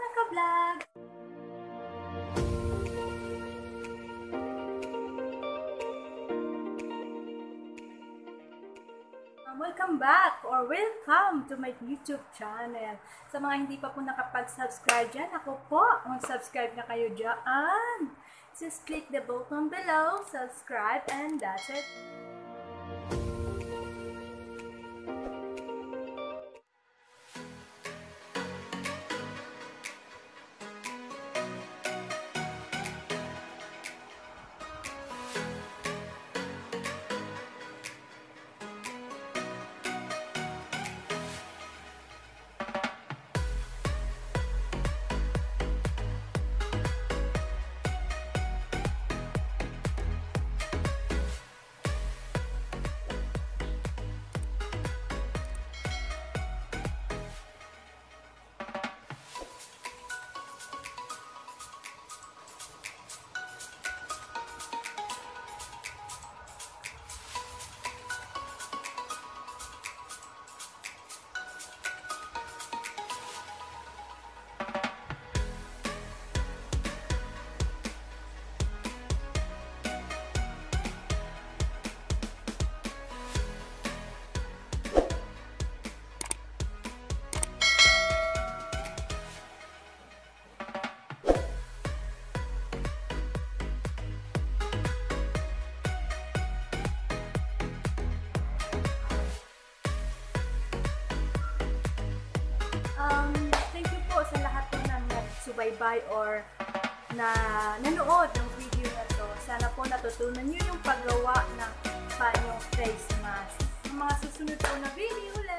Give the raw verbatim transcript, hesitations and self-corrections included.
ka-vlog! Welcome back or welcome to my YouTube channel. Sa mga hindi pa po nakapag-subscribe dyan, ako po, mag-subscribe na kayo dyan. Just click the button below, subscribe, and that's it. Um, thank you po sa lahat po ng nagsubaybay or na nanood ng video na to. Sana po natutunan nyo yung paggawa ng panyong face mask. Sa mga susunod po na video,